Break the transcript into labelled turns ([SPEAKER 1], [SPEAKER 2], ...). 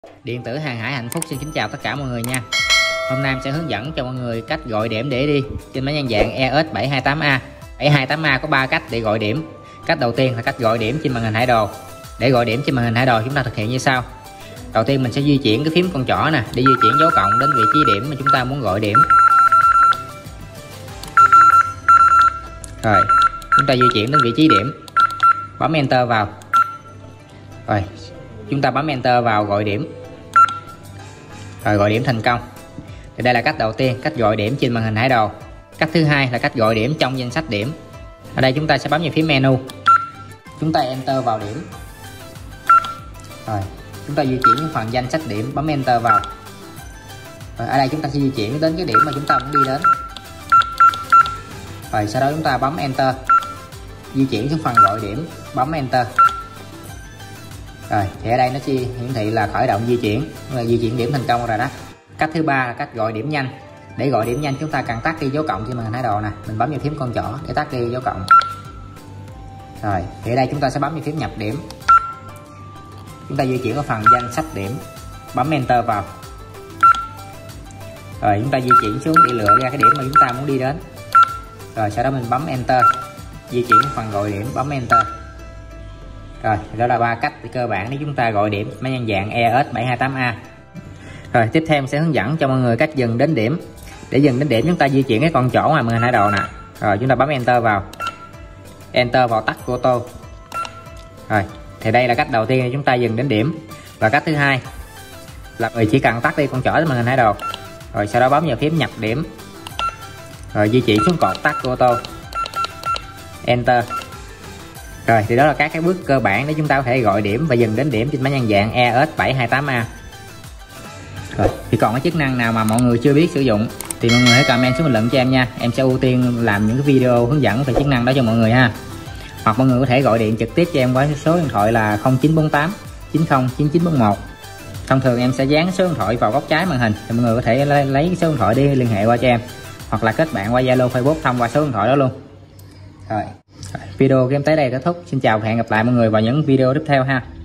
[SPEAKER 1] Điện tử Hàng Hải Hạnh Phúc xin kính chào tất cả mọi người nha. Hôm nay em sẽ hướng dẫn cho mọi người cách gọi điểm để đi trên máy nhận dạng EOS728A. 728A có 3 cách để gọi điểm. Cách đầu tiên là cách gọi điểm trên màn hình hải đồ. Để gọi điểm trên màn hình hải đồ chúng ta thực hiện như sau. Đầu tiên mình sẽ di chuyển cái phím con trỏ nè để di chuyển dấu cộng đến vị trí điểm mà chúng ta muốn gọi điểm. Rồi, chúng ta di chuyển đến vị trí điểm, bấm Enter vào. Rồi, chúng ta bấm Enter vào gọi điểm. Rồi, gọi điểm thành công. Thì đây là cách đầu tiên, cách gọi điểm trên màn hình hải đồ. Cách thứ hai là cách gọi điểm trong danh sách điểm. Ở đây chúng ta sẽ bấm vào phím menu, chúng ta Enter vào điểm. Rồi, chúng ta di chuyển đến phần danh sách điểm, bấm Enter vào. Rồi, ở đây chúng ta sẽ di chuyển đến cái điểm mà chúng ta muốn đi đến. Rồi, sau đó chúng ta bấm Enter, di chuyển xuống phần gọi điểm, bấm Enter. Rồi, thì ở đây nó chỉ hiển thị là khởi động di chuyển, di chuyển điểm thành công rồi đó. Cách thứ ba là cách gọi điểm nhanh. Để gọi điểm nhanh chúng ta cần tắt đi dấu cộng trên màn hình hải đồ nè, mình bấm vào phím con trỏ để tắt đi dấu cộng. Rồi, thì ở đây chúng ta sẽ bấm vào phím nhập điểm, chúng ta di chuyển ở phần danh sách điểm, bấm Enter vào. Rồi, chúng ta di chuyển xuống để lựa ra cái điểm mà chúng ta muốn đi đến. Rồi, sau đó mình bấm Enter, di chuyển phần gọi điểm, bấm Enter. Rồi, đó là 3 cách cơ bản để chúng ta gọi điểm máy nhận dạng EOS728A. Rồi, tiếp theo em sẽ hướng dẫn cho mọi người cách dừng đến điểm. Để dừng đến điểm chúng ta di chuyển cái con trỏ ngoài màn hình hải đồ nè. Rồi, chúng ta bấm Enter vào. Enter vào tắt của ô tô. Rồi, thì đây là cách đầu tiên để chúng ta dừng đến điểm. Và cách thứ hai là người chỉ cần tắt đi con trỏ trên màn hình hải đồ. Rồi, sau đó bấm vào phím nhập điểm. Rồi, di chuyển xuống cột tắt của ô tô. Enter. Rồi, thì đó là các cái bước cơ bản để chúng ta có thể gọi điểm và dừng đến điểm trên máy nhận dạng EOS728A. Rồi, thì còn cái chức năng nào mà mọi người chưa biết sử dụng thì mọi người hãy comment xuống bình luận cho em nha. Em sẽ ưu tiên làm những cái video hướng dẫn về chức năng đó cho mọi người ha. Hoặc mọi người có thể gọi điện trực tiếp cho em qua số điện thoại là 0948 90 9941. Thông thường em sẽ dán số điện thoại vào góc trái màn hình thì mọi người có thể lấy cái số điện thoại đi liên hệ qua cho em, hoặc là kết bạn qua Zalo, Facebook thông qua số điện thoại đó luôn. Rồi, video của em tới đây kết thúc. Xin chào và hẹn gặp lại mọi người vào những video tiếp theo ha.